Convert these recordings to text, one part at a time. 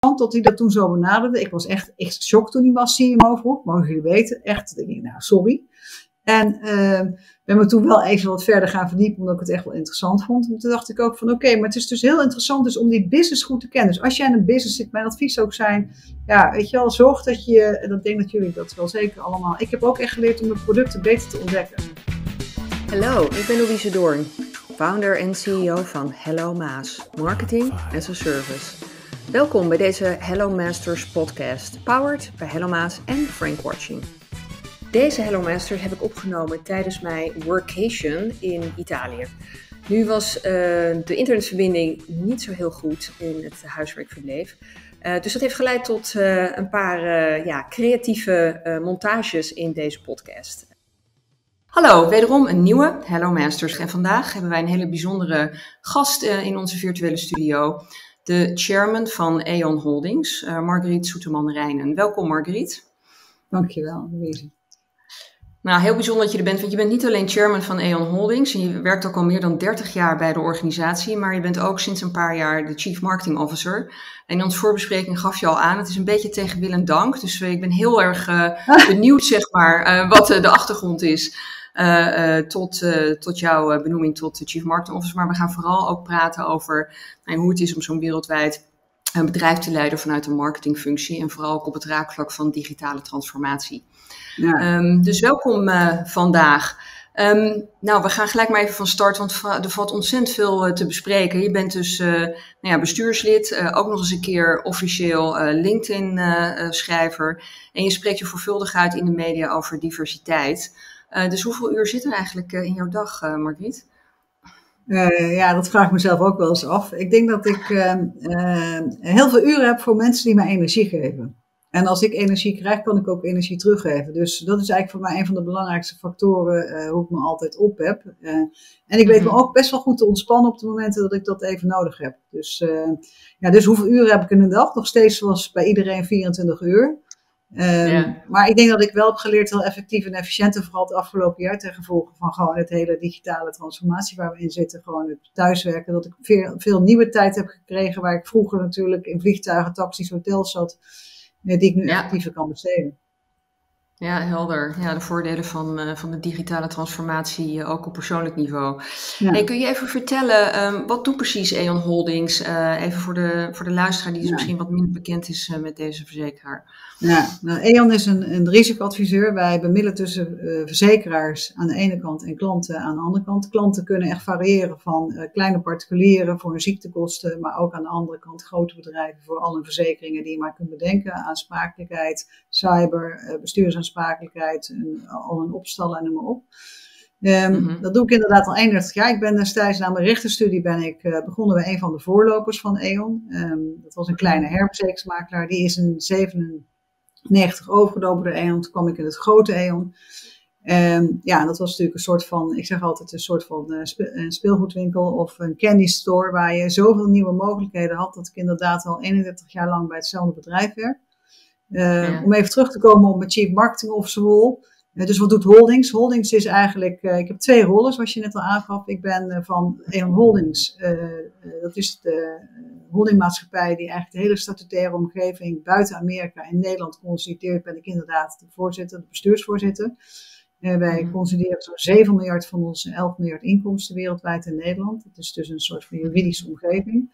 tot hij dat toen zo benaderde. Ik was echt geschokt toen hij me als CMO vroeg. Mogen jullie weten? Echt, denk ik, nou, sorry. En ben me toen wel even wat verder gaan verdiepen, omdat ik het echt wel interessant vond. En toen dacht ik ook van oké, maar het is dus heel interessant dus om die business goed te kennen. Dus als jij in een business zit, mijn advies ook zijn, ja, weet je wel, zorg dat je, en dat denk dat jullie dat wel zeker allemaal. Ik heb ook echt geleerd om de producten beter te ontdekken. Hallo, ik ben Louise Doorn, founder en CEO van Hello Maas, Marketing as a Service. Welkom bij deze Hello Masters podcast, powered bij Hello Maas en Frank Watching. Deze Hello Masters heb ik opgenomen tijdens mijn workation in Italië. Nu was de internetverbinding niet zo heel goed in het huis waar ik verbleef. Dus dat heeft geleid tot een paar creatieve montages in deze podcast. Hallo, wederom een nieuwe Hello Masters. En vandaag hebben wij een hele bijzondere gast in onze virtuele studio. De chairman van E.ON Holdings, Margriet Soeterman-Rijnen. Welkom Margriet. Dankjewel, Louise. Nou, heel bijzonder dat je er bent, want je bent niet alleen chairman van E.ON Holdings. En je werkt ook al meer dan 30 jaar bij de organisatie, maar je bent ook sinds een paar jaar de Chief Marketing Officer. En in onze voorbespreking gaf je al aan, het is een beetje tegen wil en dank. Dus ik ben heel erg benieuwd, zeg maar, wat de achtergrond is tot jouw benoeming tot de Chief Marketing Officer. Maar we gaan vooral ook praten over hoe het is om zo'n wereldwijd een bedrijf te leiden vanuit een marketingfunctie. En vooral ook op het raakvlak van digitale transformatie. Ja. Dus welkom vandaag. Nou, we gaan gelijk maar even van start, want er valt ontzettend veel te bespreken. Je bent dus bestuurslid, ook nog eens een keer officieel LinkedIn-schrijver. En je spreekt je veelvuldig uit in de media over diversiteit. Dus hoeveel uur zit er eigenlijk in jouw dag, Margriet? Ja, dat vraag ik mezelf ook wel eens af. Ik denk dat ik heel veel uren heb voor mensen die mij energie geven. En als ik energie krijg, kan ik ook energie teruggeven. Dus dat is eigenlijk voor mij een van de belangrijkste factoren hoe ik me altijd op heb. En ik weet me ook best wel goed te ontspannen op de momenten dat ik dat even nodig heb. Dus hoeveel uren heb ik in een dag? Nog steeds zoals bij iedereen 24 uur. Maar ik denk dat ik wel heb geleerd heel effectief en efficiënt, en vooral het afgelopen jaar ten gevolge van gewoon het hele digitale transformatie waar we in zitten, gewoon het thuiswerken, dat ik veel nieuwe tijd heb gekregen waar ik vroeger natuurlijk in vliegtuigen, taxis, hotels zat, die ik nu effectiever kan besteden. Ja, helder. Ja, de voordelen van de digitale transformatie ook op persoonlijk niveau. Ja. Hey, kun je even vertellen, wat doet precies E.ON Holdings? Even voor de luisteraar die misschien wat minder bekend is met deze verzekeraar. Ja, nou, E.ON is een risicoadviseur. Wij bemiddelen tussen verzekeraars aan de ene kant en klanten aan de andere kant. Klanten kunnen echt variëren van kleine particulieren voor hun ziektekosten, maar ook aan de andere kant grote bedrijven voor alle verzekeringen die je maar kunt bedenken. Aansprakelijkheid, cyber, bestuursaansprakelijkheid, al een opstallen en noem maar op. Dat doe ik inderdaad al 31 jaar. Ik ben destijds na mijn rechtenstudie begonnen bij een van de voorlopers van E.ON. Dat was een kleine herverzekeringsmakelaar. Die is in 1997 overgenomen door E.ON. Toen kwam ik in het grote E.ON. Dat was natuurlijk een soort van, ik zeg altijd een soort van een speelgoedwinkel of een candy store waar je zoveel nieuwe mogelijkheden had dat ik inderdaad al 31 jaar lang bij hetzelfde bedrijf werk. Om even terug te komen op mijn Chief Marketing Officer rol. Dus wat doet Holdings? Holdings is eigenlijk, ik heb 2 rollen zoals je net al aangaf. Ik ben van E.ON Holdings, dat is de holdingmaatschappij die eigenlijk de hele statutaire omgeving buiten Amerika in Nederland consolideert. Ben ik inderdaad de bestuursvoorzitter. Wij consolideren zo'n 7 miljard van onze 11 miljard inkomsten wereldwijd in Nederland. Het is dus een soort van juridische omgeving.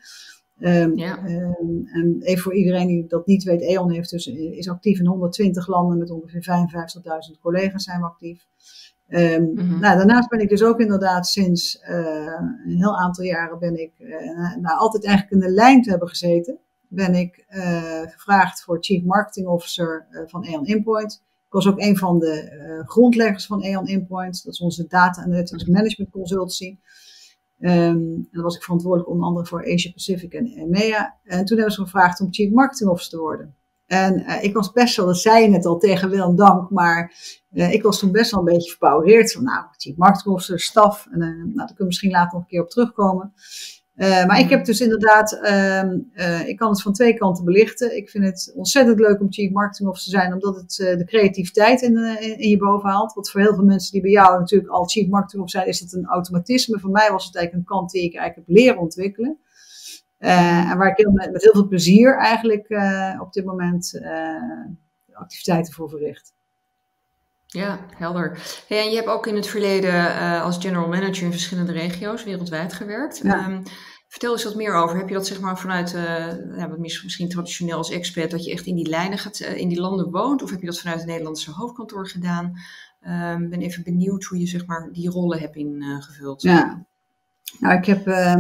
En even voor iedereen die dat niet weet, E.ON is actief in 120 landen met ongeveer 55.000 collega's zijn we actief. Daarnaast ben ik dus ook inderdaad sinds een heel aantal jaren altijd eigenlijk in de lijn te hebben gezeten, ben ik gevraagd voor Chief Marketing Officer van E.ON Inpoint. Ik was ook een van de grondleggers van E.ON Inpoint, dat is onze Data Analytics Management Consultancy. En dan was ik verantwoordelijk onder andere voor Asia Pacific en EMEA. En toen hebben ze gevraagd om Chief Marketing Officer te worden. En ik was best wel, dat zei je net al tegen wil en dank, maar ik was toen best wel een beetje verbouwereerd. Van Chief Marketing Officer, staf. En daar kunnen we misschien later nog een keer op terugkomen. Maar ik heb dus inderdaad, ik kan het van 2 kanten belichten. Ik vind het ontzettend leuk om Chief Marketing Officer te zijn, omdat het de creativiteit in je boven haalt. Wat voor heel veel mensen die bij jou natuurlijk al Chief Marketing Officer zijn, is dat een automatisme. Voor mij was het eigenlijk een kant die ik eigenlijk heb leren ontwikkelen. En waar ik met heel veel plezier eigenlijk op dit moment activiteiten voor verricht. Ja, helder. Hey, en je hebt ook in het verleden als general manager in verschillende regio's wereldwijd gewerkt. Ja. Vertel eens wat meer over. Heb je dat zeg maar vanuit, wat misschien traditioneel als expert, dat je echt in die lijnen gaat, in die landen woont? Of heb je dat vanuit het Nederlandse hoofdkantoor gedaan? Ben even benieuwd hoe je zeg maar die rollen hebt ingevuld. Ja. Nou, ik heb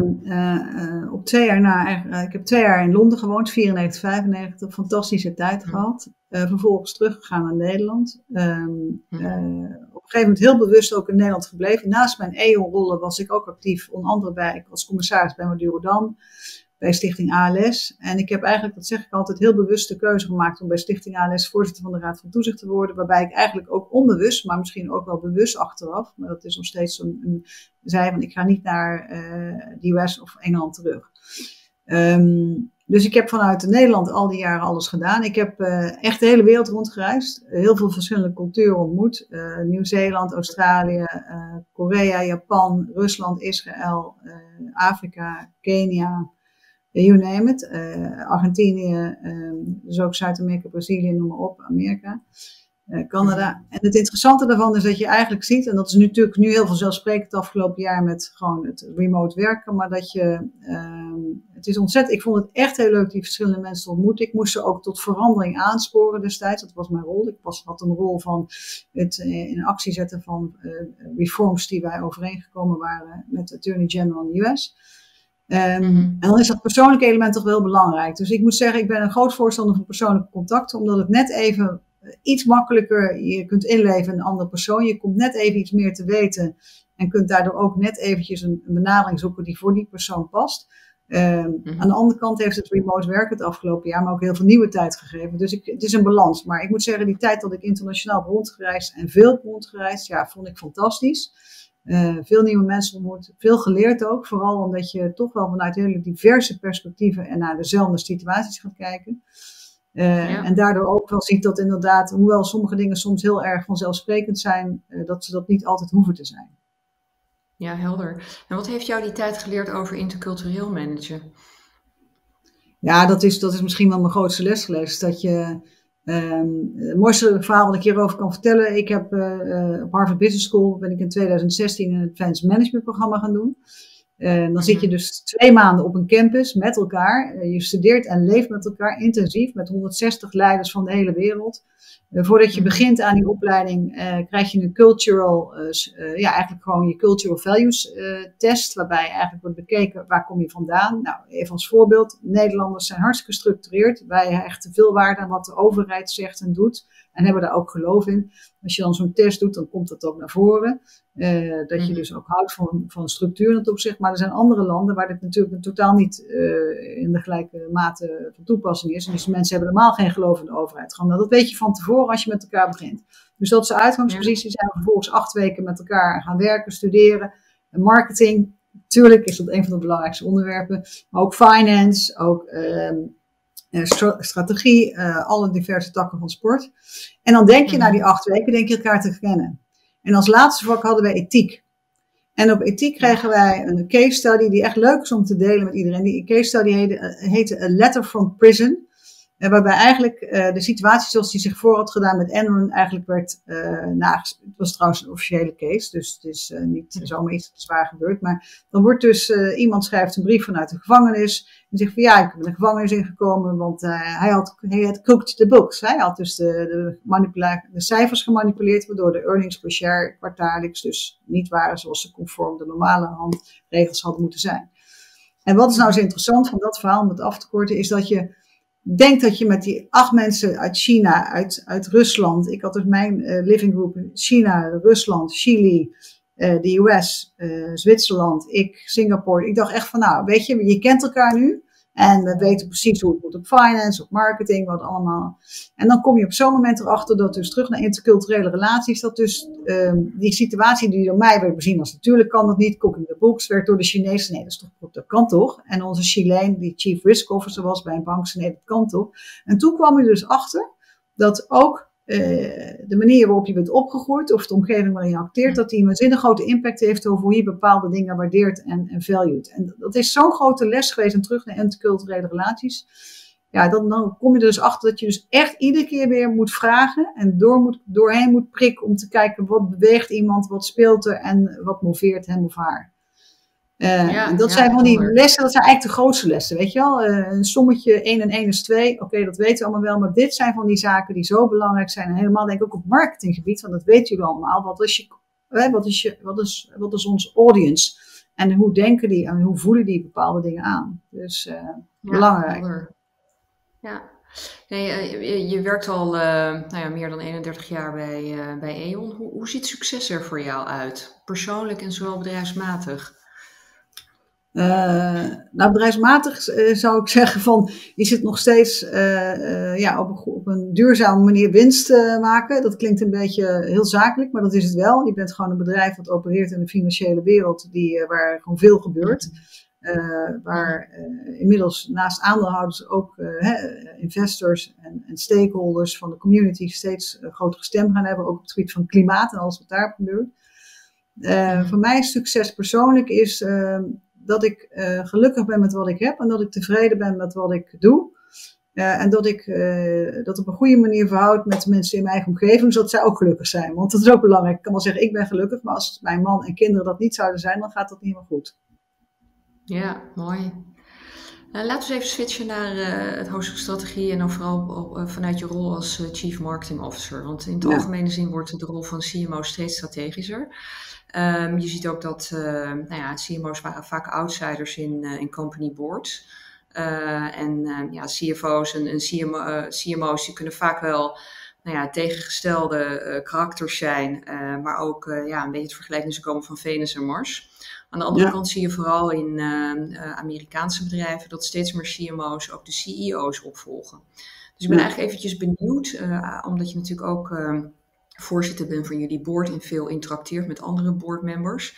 ik heb 2 jaar in Londen gewoond, 94, 95, fantastische tijd gehad. Vervolgens teruggegaan naar Nederland. Op een gegeven moment heel bewust ook in Nederland gebleven. Naast mijn EO-rollen was ik ook actief, onder andere ik was commissaris bij Madurodam, bij Stichting ALS. En ik heb eigenlijk, dat zeg ik altijd, heel bewust de keuze gemaakt om bij Stichting ALS voorzitter van de Raad van Toezicht te worden. Waarbij ik eigenlijk ook onbewust, maar misschien ook wel bewust achteraf, maar dat is nog steeds zei van ik ga niet naar de US of Engeland terug. Dus ik heb vanuit Nederland al die jaren alles gedaan. Ik heb echt de hele wereld rondgereisd. Heel veel verschillende culturen ontmoet. Nieuw-Zeeland, Australië, Korea, Japan, Rusland, Israël, Afrika, Kenia. You name it. Argentinië, dus ook Zuid-Amerika, Brazilië, noem maar op, Amerika, Canada. En het interessante daarvan is dat je eigenlijk ziet, en dat is natuurlijk nu heel vanzelfsprekend het afgelopen jaar met gewoon het remote werken, maar dat het is ontzettend, ik vond het echt heel leuk die verschillende mensen te ontmoeten. Ik moest ze ook tot verandering aansporen destijds, dat was mijn rol. Ik had een rol van het in actie zetten van reforms die wij overeengekomen waren met de Attorney General in de US. En dan is dat persoonlijke element toch wel belangrijk. Dus ik moet zeggen, ik ben een groot voorstander van persoonlijke contacten, omdat het net even iets makkelijker je kunt inleven in een andere persoon. Je komt net even iets meer te weten en kunt daardoor ook net eventjes een benadering zoeken die voor die persoon past. Aan de andere kant heeft het remote werken het afgelopen jaar maar ook heel veel nieuwe tijd gegeven. Dus het is een balans. Maar ik moet zeggen, die tijd dat ik internationaal heb rondgereisd en veel heb rondgereisd, ja, vond ik fantastisch. Veel nieuwe mensen ontmoet, veel geleerd ook. Vooral omdat je toch wel vanuit hele diverse perspectieven en naar dezelfde situaties gaat kijken. En daardoor ook wel ziet dat inderdaad, hoewel sommige dingen soms heel erg vanzelfsprekend zijn, dat ze dat niet altijd hoeven te zijn. Ja, helder. En wat heeft jou die tijd geleerd over intercultureel managen? Ja, dat is misschien wel mijn grootste les geweest. Dat je, het mooiste verhaal wat ik hierover kan vertellen. Ik heb op Harvard Business School ben ik in 2016 een advanced management programma gaan doen. Dan zit je dus 2 maanden op een campus met elkaar. Je studeert en leeft met elkaar intensief met 160 leiders van de hele wereld. Voordat je begint aan die opleiding krijg je een eigenlijk gewoon je cultural values test. Waarbij eigenlijk wordt bekeken waar kom je vandaan. Nou, even als voorbeeld. Nederlanders zijn hartstikke gestructureerd. Wij hechten veel waarde aan wat de overheid zegt en doet. En hebben daar ook geloof in. Als je dan zo'n test doet, dan komt dat ook naar voren. Dat je dus ook houdt van structuur in dat opzicht. Maar er zijn andere landen waar dit natuurlijk totaal niet in de gelijke mate van toepassing is. En dus mensen hebben helemaal geen geloof in de overheid. Nou, dat weet je van tevoren als je met elkaar begint. Dus dat is de uitgangspositie. Zijn we vervolgens 8 weken met elkaar gaan werken, studeren. En marketing, natuurlijk is dat een van de belangrijkste onderwerpen. Maar ook finance, ook strategie, alle diverse takken van sport. En dan denk je na die 8 weken, denk je elkaar te kennen. En als laatste vak hadden wij ethiek. En op ethiek kregen wij een case study die echt leuk is om te delen met iedereen. Die case study heette A Letter from Prison. Waarbij eigenlijk de situatie zoals die zich voor had gedaan met Enron eigenlijk werd nagespeeld. Het was trouwens een officiële case, dus het is niet zomaar iets dat zwaar gebeurd. Maar dan wordt dus, iemand schrijft een brief vanuit de gevangenis. En zegt van ja, ik ben de gevangenis ingekomen, want hij had cooked the books. Hij had dus de cijfers gemanipuleerd, waardoor de earnings per share kwartaallijks dus niet waren zoals ze conform de normale handregels hadden moeten zijn. En wat is nou zo interessant van dat verhaal, om het af te korten, is dat je denkt dat je met die 8 mensen uit China, uit Rusland, ik had dus mijn living group in China, Rusland, Chili, de US, Zwitserland, Singapore. Ik dacht echt van nou, weet je kent elkaar nu. En we weten precies hoe het moet op finance, op marketing, wat allemaal. En dan kom je op zo'n moment erachter dat dus terug naar interculturele relaties, dat dus die situatie die door mij werd bezien als natuurlijk kan dat niet, cooking the books, werd door de Chinezen, nee dat kan toch. En onze Chileen, die chief risk officer was bij een bank, zei nee dat kan toch. En toen kwam je dus achter dat ook de manier waarop je bent opgegroeid of de omgeving waarin je acteert, dat die een waanzinnig grote impact heeft over hoe je bepaalde dingen waardeert en valued. En dat is zo'n grote les geweest en terug naar interculturele relaties. Ja, dan kom je er dus achter dat je dus echt iedere keer weer moet vragen en doorheen moet prikken om te kijken wat beweegt iemand, wat speelt er en wat moveert hem of haar. En dat zijn van die lessen, dat zijn eigenlijk de grootste lessen, weet je wel. Een sommetje 1 en 1 is 2, oké, dat weten we allemaal wel, maar dit zijn van die zaken die zo belangrijk zijn. En helemaal denk ik ook op marketinggebied, want dat weten jullie allemaal. Wat is ons audience? En hoe denken die en hoe voelen die bepaalde dingen aan? Dus belangrijk. Ja. Nee, je werkt al meer dan 31 jaar bij E.ON. Hoe ziet succes er voor jou uit? Persoonlijk en zowel bedrijfsmatig? Bedrijfsmatig zou ik zeggen van, je zit nog steeds op een duurzame manier winst maken. Dat klinkt een beetje heel zakelijk, maar dat is het wel. Je bent gewoon een bedrijf dat opereert in de financiële wereld waar gewoon veel gebeurt. Waar inmiddels naast aandeelhouders ook investors en stakeholders van de community steeds grotere stem gaan hebben. Ook op het gebied van klimaat en alles wat daar gebeurt. Voor mij succes persoonlijk is dat ik gelukkig ben met wat ik heb en dat ik tevreden ben met wat ik doe. En dat ik dat op een goede manier verhoud met de mensen in mijn eigen omgeving, zodat zij ook gelukkig zijn. Want dat is ook belangrijk. Ik kan wel zeggen, ik ben gelukkig, maar als mijn man en kinderen dat niet zouden zijn, dan gaat dat niet meer goed. Ja, mooi. Laten we even switchen naar het hoofdstuk strategie en dan vooral vanuit je rol als Chief Marketing Officer. Want in het algemene zin wordt de rol van CMO steeds strategischer. Je ziet ook dat CMO's waren vaak outsiders in company boards. CFO's en CMO's die kunnen vaak wel tegengestelde karakters zijn, maar ook een beetje het vergelijking komen van Venus en Mars. Aan de andere kant zie je vooral in Amerikaanse bedrijven dat steeds meer CMO's ook de CEO's opvolgen. Dus ik ben eigenlijk eventjes benieuwd, omdat je natuurlijk ook voorzitter bent van jullie board en veel interacteert met andere boardmembers.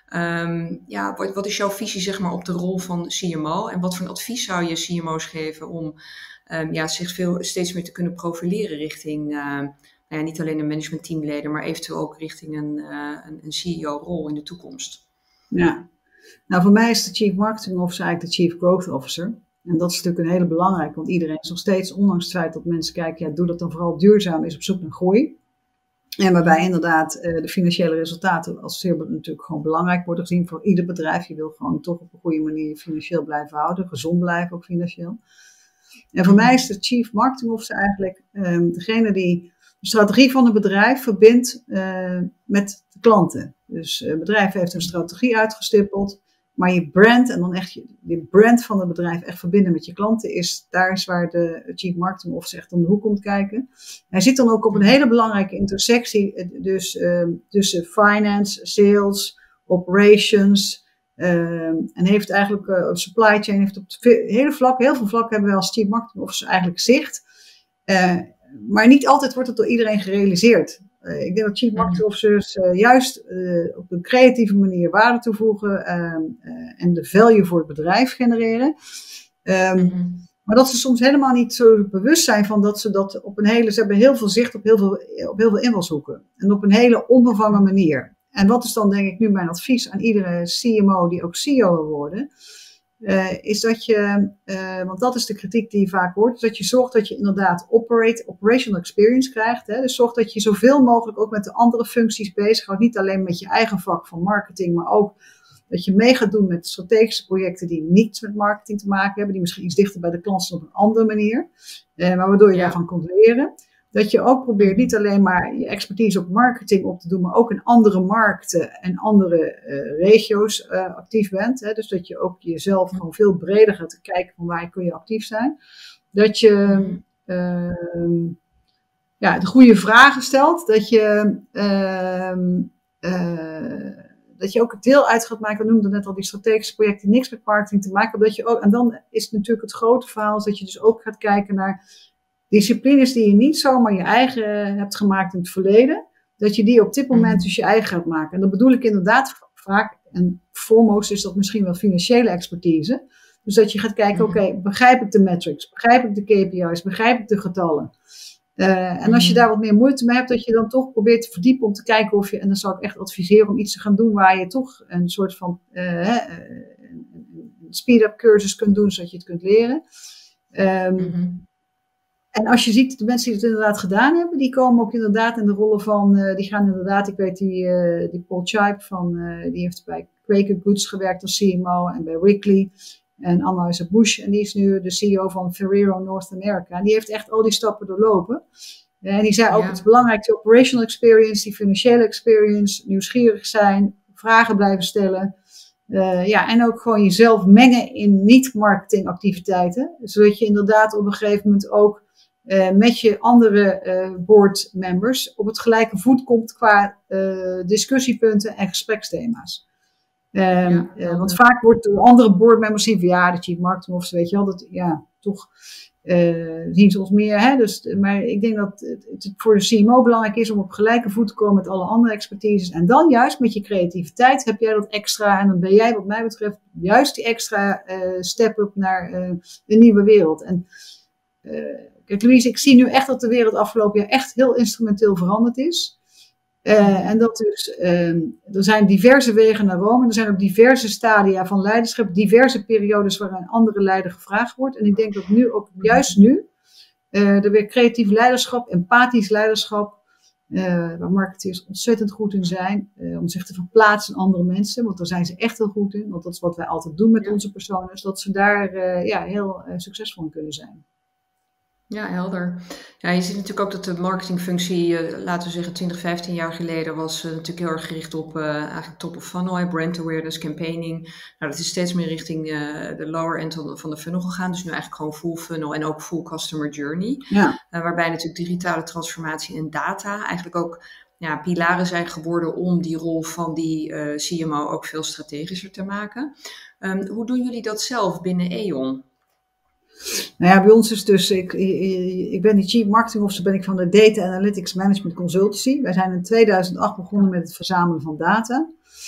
Wat is jouw visie zeg maar, op de rol van CMO en wat voor een advies zou je CMO's geven om zich steeds meer te kunnen profileren richting niet alleen een managementteamleden, maar eventueel ook richting een CEO-rol in de toekomst? Ja, nou voor mij is de Chief Marketing Officer eigenlijk de Chief Growth Officer. En dat is natuurlijk een hele belangrijke, want iedereen is nog steeds, ondanks het feit dat mensen kijken, doe dat dan vooral duurzaam, is op zoek naar groei. En waarbij inderdaad de financiële resultaten als zeer natuurlijk gewoon belangrijk worden gezien voor ieder bedrijf. Je wil gewoon toch op een goede manier financieel blijven houden, gezond blijven ook financieel. En voor mij is de Chief Marketing Officer eigenlijk degene die de strategie van een bedrijf verbindt met de klanten. Dus het bedrijf heeft een strategie uitgestippeld, maar je brand en dan echt je brand van het bedrijf echt verbinden met je klanten daar is waar de Chief Marketing Officer echt om de hoek komt kijken. Hij zit dan ook op een hele belangrijke intersectie, dus tussen finance, sales, operations en heeft eigenlijk supply chain, heeft op heel veel vlakken hebben we als Chief Marketing Officer eigenlijk zicht. Maar niet altijd wordt het door iedereen gerealiseerd. Ik denk dat Chief Marketing Officers juist op een creatieve manier waarde toevoegen en de value voor het bedrijf genereren. Maar dat ze soms helemaal niet zo bewust zijn van dat ze dat ze hebben heel veel zicht op heel veel invalshoeken. En op een hele onbevangen manier. En wat is dan denk ik nu mijn advies aan iedere CMO die ook CEO wil worden? Is dat je, want dat is de kritiek die je vaak hoort, is dat je zorgt dat je inderdaad operational experience krijgt. Hè? Dus zorg dat je zoveel mogelijk ook met de andere functies bezighoudt. Niet alleen met je eigen vak van marketing, maar ook dat je mee gaat doen met strategische projecten die niets met marketing te maken hebben. Die misschien iets dichter bij de klant zijn op een andere manier. Maar waardoor je daarvan kunt leren. Dat je ook probeert niet alleen maar je expertise op marketing op te doen, maar ook in andere markten en andere regio's actief bent. Hè? Dus dat je ook jezelf gewoon veel breder gaat kijken van waar kun je actief zijn. Dat je de goede vragen stelt. Dat je ook het deel uit gaat maken. We noemden net al die strategische projecten die niks met marketing te maken hebben. En dan is het natuurlijk het grote verhaal dat je dus ook gaat kijken naar disciplines die je niet zomaar je eigen hebt gemaakt in het verleden, dat je die op dit moment dus je eigen gaat maken. En dat bedoel ik inderdaad vaak, en foremost is dat misschien wel financiële expertise. Dus dat je gaat kijken, oké, begrijp ik de metrics, begrijp ik de KPI's, begrijp ik de getallen. En als je daar wat meer moeite mee hebt, dat je dan toch probeert te verdiepen om te kijken of je, en dan zou ik echt adviseren om iets te gaan doen waar je toch een soort van een speed-up cursus kunt doen, zodat je het kunt leren. En als je ziet, de mensen die het inderdaad gedaan hebben, die komen ook inderdaad in de rollen van, die gaan inderdaad, ik weet die Paul Chipe die heeft bij Quaker Goods gewerkt als CMO en bij Wrigley. En Anheuser-Busch, en die is nu de CEO van Ferrero North America. En die heeft echt al die stappen doorlopen. En die zei ook, het is belangrijk, die operational experience, die financiële experience, nieuwsgierig zijn, vragen blijven stellen. En ook gewoon jezelf mengen in niet-marketing activiteiten. Zodat je inderdaad op een gegeven moment ook met je andere board members op het gelijke voet komt qua discussiepunten en gespreksthema's. Want vaak wordt door andere boardmembers zien van de chief marketing officer, weet je wel, dat toch zien ze ons meer. Hè? Dus, maar ik denk dat het voor de CMO belangrijk is om op gelijke voet te komen met alle andere expertises. En dan juist met je creativiteit heb jij dat extra. En dan ben jij wat mij betreft juist die extra step-up naar een nieuwe wereld. En kijk Louise, ik zie nu echt dat de wereld afgelopen jaar echt heel instrumenteel veranderd is. En dat dus, er zijn diverse wegen naar Rome. Er zijn ook diverse stadia van leiderschap. Diverse periodes waarin andere leider gevraagd wordt. En ik denk dat nu ook, juist nu, er weer creatief leiderschap, empathisch leiderschap, waar marketeers ontzettend goed in zijn. Om zich te verplaatsen in andere mensen. Want daar zijn ze echt heel goed in. Want dat is wat wij altijd doen met onze personas. Dat ze daar heel succesvol in kunnen zijn. Ja, helder. Ja, je ziet natuurlijk ook dat de marketingfunctie, laten we zeggen 20, 15 jaar geleden, was natuurlijk heel erg gericht op eigenlijk top of funnel, brand awareness, campaigning. Nou, dat is steeds meer richting de lower end van de funnel gegaan. Dus nu eigenlijk gewoon full funnel en ook full customer journey. Ja. Waarbij natuurlijk digitale transformatie en data eigenlijk ook pilaren zijn geworden om die rol van die CMO ook veel strategischer te maken. Hoe doen jullie dat zelf binnen E.ON? Nou ja, bij ons is dus, ik ben die Chief Marketing Officer, ben ik van de Data Analytics Management Consultancy. Wij zijn in 2008 begonnen met het verzamelen van data.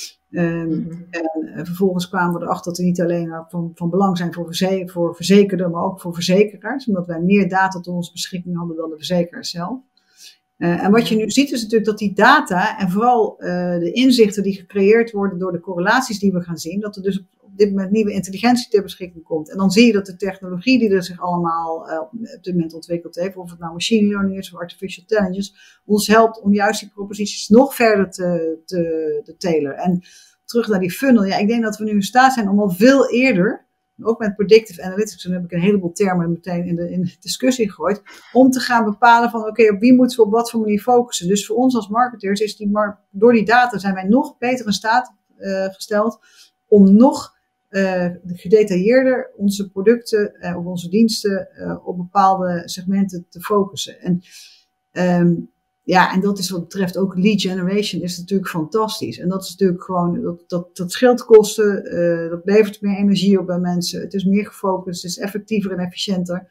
En vervolgens kwamen we erachter dat we niet alleen van belang zijn voor verzekerden, maar ook voor verzekeraars. Omdat wij meer data tot onze beschikking hadden dan de verzekeraars zelf. En wat je nu ziet is natuurlijk dat die data en vooral de inzichten die gecreëerd worden door de correlaties die we gaan zien, dat er dus op dit moment nieuwe intelligentie ter beschikking komt. En dan zie je dat de technologie die er zich allemaal op dit moment ontwikkeld heeft, of het nou machine learning is of artificial intelligence, ons helpt om juist die proposities nog verder te tailoren. En terug naar die funnel. Ja, ik denk dat we nu in staat zijn om al veel eerder, ook met predictive analytics, dan heb ik een heleboel termen meteen in de discussie gegooid, om te gaan bepalen van oké, op wie moeten we op wat voor manier focussen. Dus voor ons als marketeers is door die data zijn wij nog beter in staat gesteld om nog gedetailleerder onze producten of onze diensten op bepaalde segmenten te focussen. En dat is wat betreft ook lead generation is natuurlijk fantastisch. En dat is natuurlijk gewoon, dat scheelt kosten, dat levert meer energie op bij mensen. Het is meer gefocust, het is effectiever en efficiënter.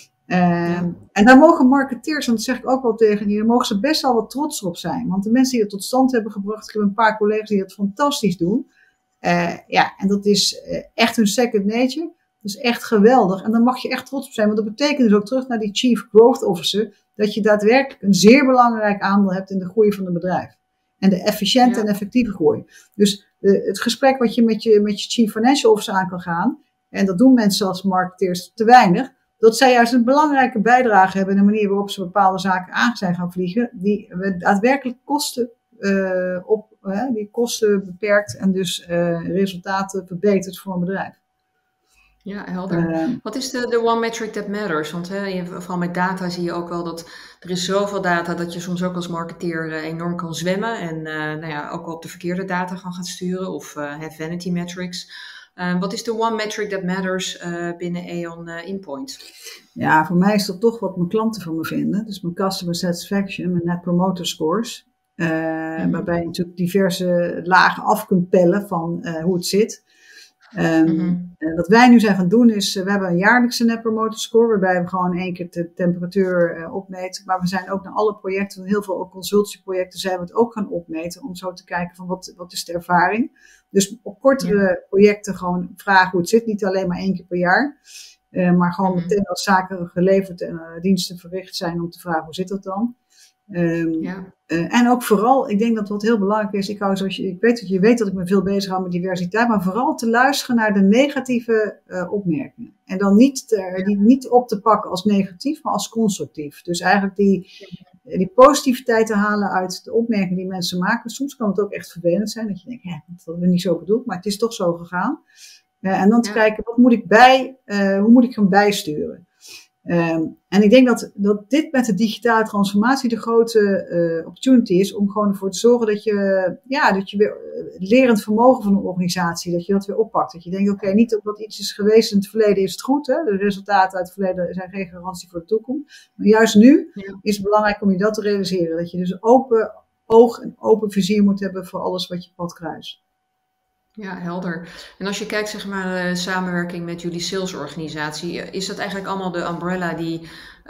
En daar mogen marketeers, en dat zeg ik ook wel tegen die, daar mogen ze best wel wat trots op zijn. Want de mensen die het tot stand hebben gebracht, ik heb een paar collega's die dat fantastisch doen. En dat is echt hun second nature. Dat is echt geweldig. En daar mag je echt trots op zijn. Want dat betekent dus ook terug naar die Chief Growth Officer, dat je daadwerkelijk een zeer belangrijk aandeel hebt in de groei van het bedrijf. En de efficiënte en effectieve groei. Dus het gesprek wat je met je Chief Financial Officer aan kan gaan, en dat doen mensen als marketeers te weinig, dat zij juist een belangrijke bijdrage hebben in de manier waarop ze bepaalde zaken aan zijn gaan vliegen, die daadwerkelijk die kosten beperkt en dus resultaten verbetert voor een bedrijf. Ja, helder. Wat is de one metric that matters? Want vooral met data zie je ook wel dat er is zoveel data dat je soms ook als marketeer enorm kan zwemmen. En ook wel op de verkeerde data gaan sturen of vanity metrics. Wat is de one metric that matters binnen E.ON InPoint? Ja, voor mij is dat toch wat mijn klanten van me vinden. Dus mijn customer satisfaction, mijn net promoter scores. Waarbij je natuurlijk diverse lagen af kunt pellen van hoe het zit. Wat wij nu zijn gaan doen is, we hebben een jaarlijkse net promoter score, waarbij we gewoon 1 keer de temperatuur opmeten. Maar we zijn ook naar alle projecten, van heel veel ook consultieprojecten, zijn we het ook gaan opmeten. Om zo te kijken van wat is de ervaring. Dus op kortere projecten gewoon vragen hoe het zit, niet alleen maar 1 keer per jaar. Maar gewoon meteen als zaken geleverd en diensten verricht zijn om te vragen hoe zit dat dan. En ook vooral, ik denk dat wat heel belangrijk is, je weet dat ik me veel bezig hou met diversiteit, maar vooral te luisteren naar de negatieve opmerkingen. En dan die niet op te pakken als negatief, maar als constructief. Dus eigenlijk die positiviteit te halen uit de opmerkingen die mensen maken. Soms kan het ook echt vervelend zijn, dat je denkt, dat hebben we niet zo bedoeld, maar het is toch zo gegaan. En dan te kijken, wat moet ik hoe moet ik hem bijsturen? En ik denk dat dit met de digitale transformatie de grote opportunity is om gewoon ervoor te zorgen dat je weer het lerend vermogen van een organisatie, dat je dat weer oppakt. Dat je denkt, oké, niet dat iets is geweest in het verleden is het goed. Hè? De resultaten uit het verleden zijn geen garantie voor de toekomst. Maar juist nu is het belangrijk om je dat te realiseren. Dat je dus open oog en open vizier moet hebben voor alles wat je pad kruist. Ja, helder. En als je kijkt, zeg maar, de samenwerking met jullie salesorganisatie, is dat eigenlijk allemaal de umbrella die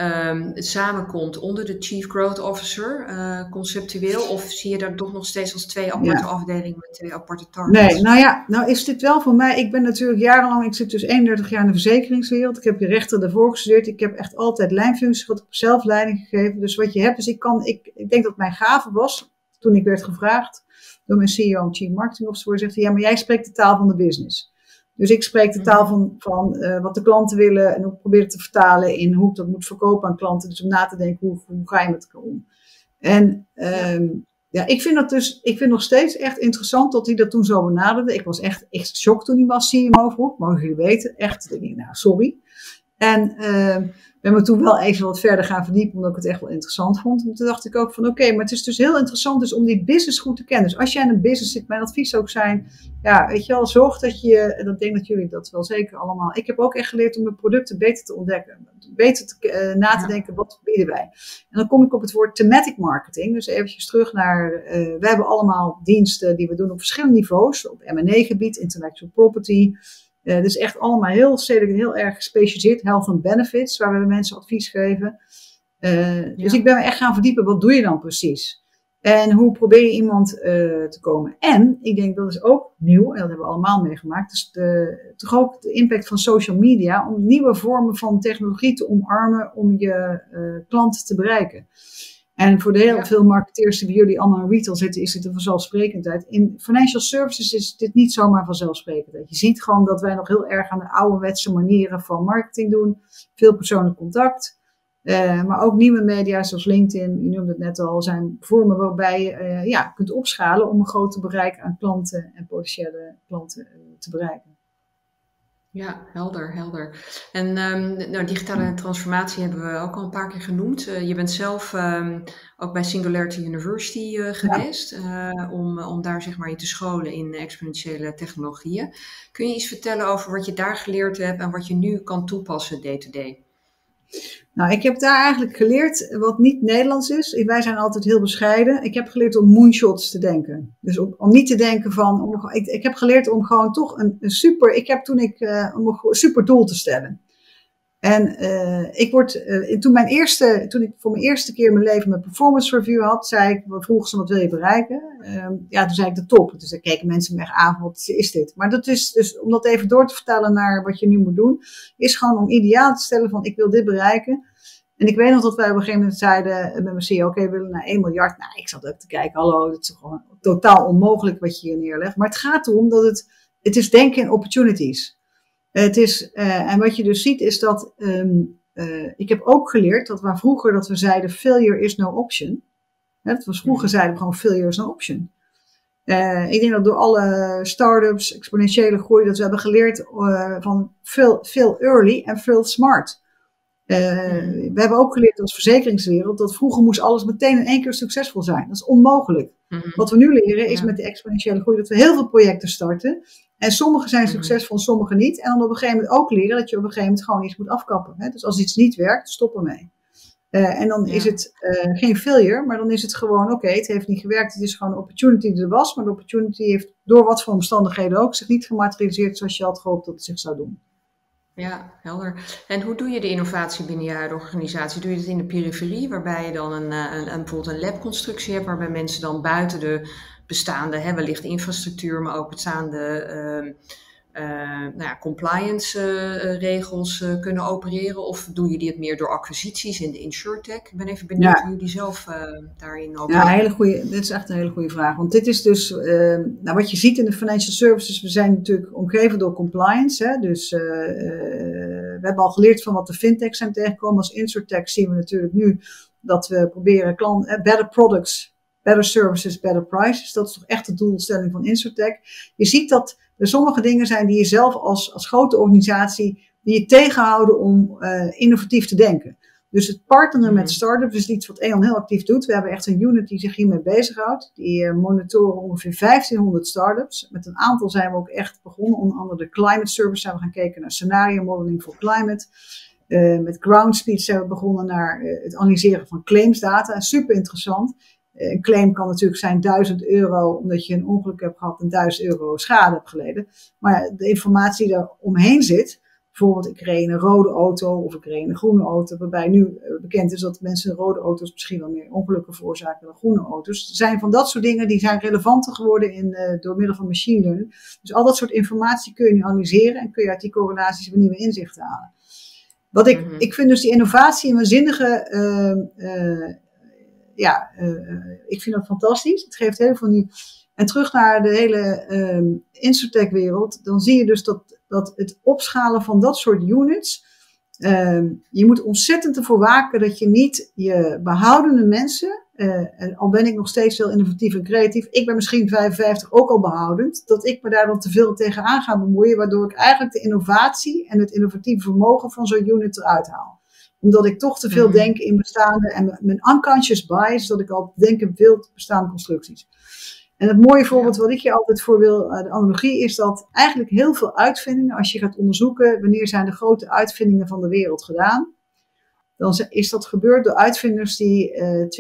samenkomt onder de Chief Growth Officer, conceptueel? Of zie je dat toch nog steeds als 2 aparte afdelingen met 2 aparte targets? Nee, nou is dit wel voor mij, ik ben natuurlijk jarenlang, ik zit dus 31 jaar in de verzekeringswereld, ik heb je rechten daarvoor gestudeerd, ik heb echt altijd lijnfuncties gehad, ik heb zelf leiding gegeven. Dus wat je hebt is, ik denk dat mijn gave was, toen ik werd gevraagd door mijn CEO en Chief Marketing Officer, zegt hij, maar jij spreekt de taal van de business. Dus ik spreek de taal van wat de klanten willen en ik probeer het te vertalen in hoe ik dat moet verkopen aan klanten. Dus om na te denken, hoe ga je met elkaar om? En ik vind nog steeds echt interessant dat hij dat toen zo benaderde. Ik was echt shocked toen hij was CMO vroeg, mogen jullie weten. Echt, denk ik, sorry. En ben me toen wel even wat verder gaan verdiepen, omdat ik het echt wel interessant vond. En toen dacht ik ook van oké, maar het is dus heel interessant dus om die business goed te kennen. Dus als jij in een business zit, mijn advies ook zijn, weet je wel, zorg dat je, en dat denk dat jullie dat wel zeker allemaal. Ik heb ook echt geleerd om de producten beter te ontdekken. Beter na te denken, wat bieden wij? En dan kom ik op het woord thematic marketing. Dus eventjes terug naar, we hebben allemaal diensten die we doen op verschillende niveaus. Op M&A gebied, intellectual property. Dus echt allemaal heel erg gespecialiseerd. Health and benefits, waar we mensen advies geven. Dus ik ben me echt gaan verdiepen, wat doe je dan precies? En hoe probeer je iemand te komen? En ik denk dat is ook nieuw, en dat hebben we allemaal meegemaakt. Dus toch ook de impact van social media. Om nieuwe vormen van technologie te omarmen om je klanten te bereiken. En voor de heel veel marketeers die bij jullie allemaal in retail zitten, is dit een vanzelfsprekendheid. In financial services is dit niet zomaar vanzelfsprekendheid. Je ziet gewoon dat wij nog heel erg aan de ouderwetse manieren van marketing doen. Veel persoonlijk contact. Maar ook nieuwe media zoals LinkedIn, je noemde het net al, zijn vormen waarbij je kunt opschalen om een groter bereik aan klanten en potentiële klanten te bereiken. Ja, helder. En digitale transformatie hebben we ook al een paar keer genoemd. Je bent zelf ook bij Singularity University geweest om daar zeg maar je te scholen in exponentiële technologieën. Kun je iets vertellen over wat je daar geleerd hebt en wat je nu kan toepassen day to day? Nou, ik heb daar eigenlijk geleerd wat niet Nederlands is. Wij zijn altijd heel bescheiden. Ik heb geleerd om moonshots te denken. Dus om niet te denken van... Ik heb geleerd om gewoon toch een super... om een super doel te stellen. En toen ik voor mijn eerste keer in mijn leven mijn performance review had, zei ik, vroeg ze wat wil je bereiken? Toen zei ik de top. Dus dan keken mensen me echt aan, wat is dit? Maar dat is dus, om dat even door te vertalen naar wat je nu moet doen, is gewoon om ideaal te stellen van ik wil dit bereiken. En ik weet nog dat wij op een gegeven moment zeiden met mijn CEO, oké, we willen naar 1 miljard. Nou, ik zat ook te kijken, hallo, dat is gewoon totaal onmogelijk wat je hier neerlegt. Maar het gaat erom dat het is denken in opportunities. En wat je dus ziet is dat, ik heb ook geleerd dat waar vroeger dat we zeiden failure is no option. Dat was vroeger zeiden we gewoon failure is no option. Ik denk dat door alle start-ups, exponentiële groei, dat we hebben geleerd van fail early en fail smart. We hebben ook geleerd als verzekeringswereld dat vroeger moest alles meteen in 1 keer succesvol zijn. Dat is onmogelijk. Wat we nu leren is met de exponentiële groei dat we heel veel projecten starten. En sommige zijn succesvol en sommige niet. En dan op een gegeven moment ook leren dat je op een gegeven moment gewoon iets moet afkappen. Hè? Dus als iets niet werkt, stop ermee. En dan is het geen failure, maar dan is het gewoon oké, het heeft niet gewerkt. Het is gewoon een opportunity die er was. Maar de opportunity heeft door wat voor omstandigheden ook zich niet gematerialiseerd zoals je had gehoopt dat het zich zou doen. Ja, helder. En hoe doe je de innovatie binnen je huidige organisatie? Doe je het in de periferie, waarbij je dan bijvoorbeeld een labconstructie hebt, waarbij mensen dan buiten de bestaande, wellicht infrastructuur, maar ook bestaande compliance regels kunnen opereren? Of doen jullie het meer door acquisities in de insurtech? Ik ben even benieuwd hoe jullie zelf daarin opereren. Ja, dit is echt een hele goede vraag. Want dit is dus, wat je ziet in de financial services, we zijn natuurlijk omgeven door compliance. Hè? Dus we hebben al geleerd van wat de fintechs zijn tegengekomen. Als insurtech zien we natuurlijk nu dat we proberen better products, better services, better prices. Dat is toch echt de doelstelling van insurtech. Je ziet dat er sommige dingen zijn die je zelf als grote organisatie, die je tegenhouden om innovatief te denken. Dus het partneren met start-ups is iets wat E.ON heel actief doet. We hebben echt een unit die zich hiermee bezighoudt. Die monitoren ongeveer 1500 start-ups. Met een aantal zijn we ook echt begonnen. Onder andere de Climate Service zijn we gaan kijken naar scenario modeling voor climate. Met Groundspeed zijn we begonnen naar het analyseren van claimsdata. Super interessant. Een claim kan natuurlijk zijn €1000 omdat je een ongeluk hebt gehad en €1000 schade hebt geleden. Maar de informatie die er omheen zit, bijvoorbeeld ik reed in een rode auto of ik reed in een groene auto, waarbij nu bekend is dat mensen in rode auto's misschien wel meer ongelukken veroorzaken dan groene auto's. Er zijn van dat soort dingen die zijn relevanter geworden door middel van machine learning. Dus al dat soort informatie kun je nu analyseren en kun je uit die correlaties weer nieuwe inzichten halen. Ik vind dus die innovatie een waanzinnige, ik vind dat fantastisch. Het geeft heel veel nieuw. En terug naar de hele insurtech-wereld, dan zie je dus dat het opschalen van dat soort units, je moet ontzettend ervoor waken dat je niet je behoudende mensen, en al ben ik nog steeds heel innovatief en creatief, ik ben misschien 55 ook al behoudend, dat ik me daar dan te veel tegenaan ga bemoeien, waardoor ik eigenlijk de innovatie en het innovatieve vermogen van zo'n unit eruit haal. Omdat ik toch te veel denk in bestaande, en mijn unconscious bias, dat ik al denk in veel bestaande constructies. En het mooie voorbeeld wat ik je altijd voor wil, de analogie, is dat eigenlijk heel veel uitvindingen, als je gaat onderzoeken wanneer zijn de grote uitvindingen van de wereld gedaan, dan is dat gebeurd door uitvinders die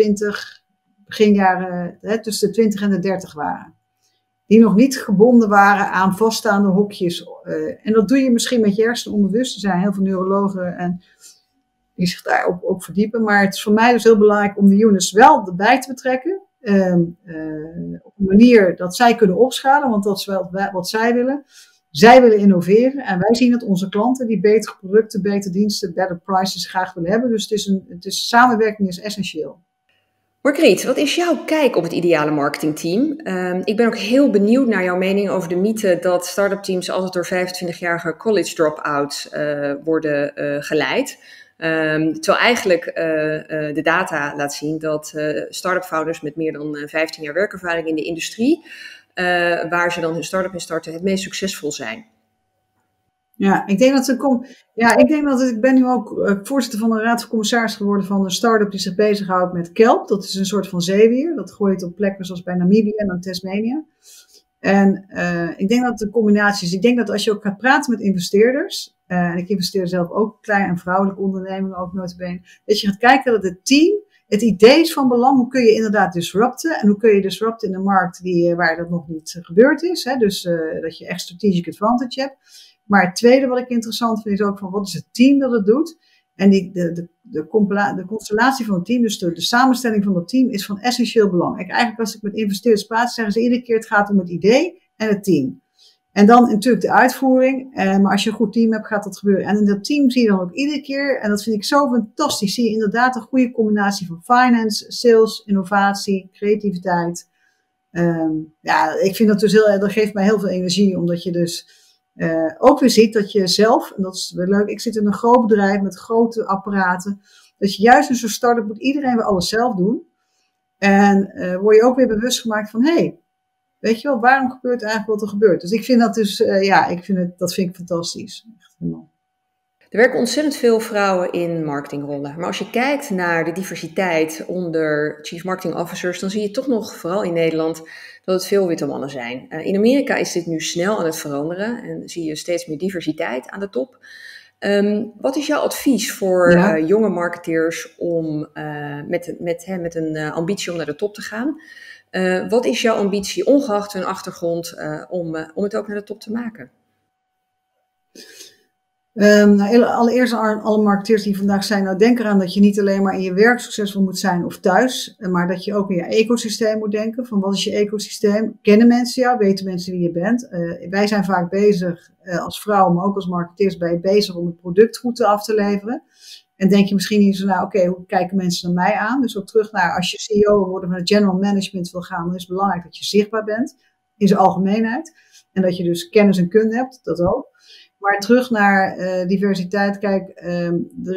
beginjaren tussen de 20 en de 30 waren. Die nog niet gebonden waren aan vaststaande hokjes. En dat doe je misschien met je hersenen onbewust. Er zijn heel veel neurologen en die zich daar ook verdiepen. Maar het is voor mij dus heel belangrijk om de units wel erbij te betrekken. Op een manier dat zij kunnen opschalen, want dat is wel wat zij willen. Zij willen innoveren en wij zien dat onze klanten die betere producten, betere diensten, better prices graag willen hebben. Dus samenwerking is essentieel. Margriet, wat is jouw kijk op het ideale marketingteam? Ik ben ook heel benieuwd naar jouw mening over de mythe dat start-up teams altijd door 25-jarige college drop-outs worden geleid. Terwijl eigenlijk de data laat zien dat start-up founders met meer dan 15 jaar werkervaring in de industrie, waar ze dan hun start-up in starten, het meest succesvol zijn. Ja, ik ben nu ook voorzitter van de Raad van Commissaris geworden van een start-up die zich bezighoudt met kelp. Dat is een soort van zeewier. Dat gooit op plekken zoals bij Namibië en dan Tasmania. En ik denk dat de combinatie is. Ik denk dat als je ook gaat praten met investeerders, en ik investeer zelf ook klein en vrouwelijke ondernemingen, ook notabene, dat je gaat kijken dat het team, het idee is van belang. Hoe kun je inderdaad disrupten? En hoe kun je disrupten in een markt waar dat nog niet gebeurd is? Hè? Dus dat je echt strategic advantage hebt. Maar het tweede wat ik interessant vind is ook van wat is het team dat het doet. En de constellatie van het team, dus de samenstelling van het team, is van essentieel belang. Eigenlijk als ik met investeerders praat, zeggen ze iedere keer het gaat om het idee en het team. En dan natuurlijk de uitvoering. Maar als je een goed team hebt, gaat dat gebeuren. En in dat team zie je dan ook iedere keer, en dat vind ik zo fantastisch, zie je inderdaad een goede combinatie van finance, sales, innovatie, creativiteit. Ik vind dat dus dat geeft mij heel veel energie, omdat je dus ook weer ziet dat je zelf, en dat is wel leuk, ik zit in een groot bedrijf met grote apparaten, dat je juist in zo'n start-up moet iedereen weer alles zelf doen. En word je ook weer bewust gemaakt van, weet je wel, waarom gebeurt eigenlijk wat er gebeurt? Dus ik vind dat dus, dat vind ik fantastisch. Echt helemaal. Er werken ontzettend veel vrouwen in marketingrollen. Maar als je kijkt naar de diversiteit onder chief marketing officers, dan zie je toch nog, vooral in Nederland, dat het veel witte mannen zijn. In Amerika is dit nu snel aan het veranderen en zie je steeds meer diversiteit aan de top. Wat is jouw advies voor jonge marketeers om met een ambitie om naar de top te gaan? Wat is jouw ambitie, ongeacht hun achtergrond, om het ook naar de top te maken? Allereerst aan alle marketeers die vandaag zijn, nou denk eraan dat je niet alleen maar in je werk succesvol moet zijn of thuis, maar dat je ook in je ecosysteem moet denken. Van wat is je ecosysteem? Kennen mensen jou? Weten mensen wie je bent? Wij zijn vaak bezig als vrouw, maar ook als marketeers bezig om het product goed af te leveren. En denk je misschien niet zo naar, oké, hoe kijken mensen naar mij aan? Dus ook terug naar, als je CEO wil worden van het general management wil gaan, dan is het belangrijk dat je zichtbaar bent, in zijn algemeenheid. En dat je dus kennis en kunde hebt, dat ook. Maar terug naar diversiteit. Kijk, er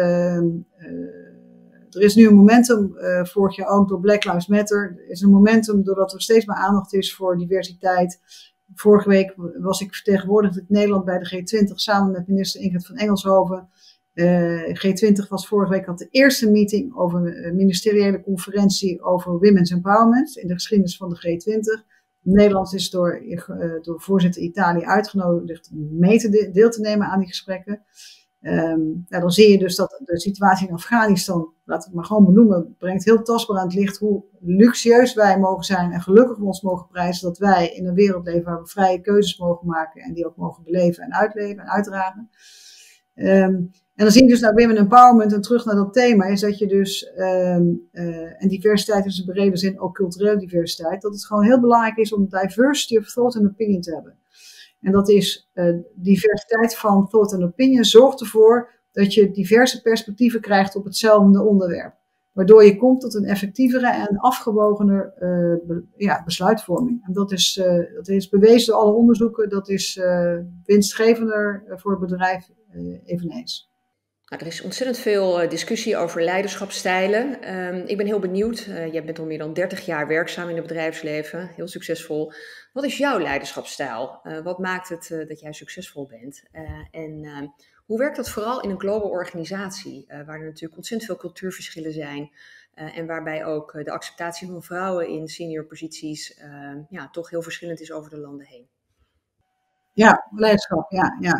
is nu een momentum, vorig jaar ook door Black Lives Matter. Er is een momentum doordat er steeds meer aandacht is voor diversiteit. Vorige week was ik vertegenwoordigd in Nederland bij de G20 samen met minister Ingrid van Engelshoven. G20 was vorige week, had de eerste meeting over een ministeriële conferentie over women's empowerment in de geschiedenis van de G20. Nederland is door voorzitter Italië uitgenodigd om deel te nemen aan die gesprekken. Dan zie je dus dat de situatie in Afghanistan, laten we het maar gewoon benoemen, brengt heel tastbaar aan het licht hoe luxueus wij mogen zijn en gelukkig we ons mogen prijzen dat wij in een wereld leven waar we vrije keuzes mogen maken en die ook mogen beleven en uitleven en uitdragen. En dan zie je dus naar women empowerment en terug naar dat thema, is dat je dus, en diversiteit is in brede zin ook culturele diversiteit, dat het gewoon heel belangrijk is om diversity of thought and opinion te hebben. En dat is diversiteit van thought and opinion zorgt ervoor dat je diverse perspectieven krijgt op hetzelfde onderwerp. Waardoor je komt tot een effectievere en afgewogener besluitvorming. En dat is bewezen door alle onderzoeken, dat is winstgevender voor het bedrijf eveneens. Nou, er is ontzettend veel discussie over leiderschapsstijlen. Ik ben heel benieuwd. Jij bent al meer dan 30 jaar werkzaam in het bedrijfsleven. Heel succesvol. Wat is jouw leiderschapsstijl? Wat maakt het dat jij succesvol bent? Hoe werkt dat vooral in een global organisatie? Waar er natuurlijk ontzettend veel cultuurverschillen zijn. En waarbij ook de acceptatie van vrouwen in senior posities toch heel verschillend is over de landen heen. Ja, leiderschap.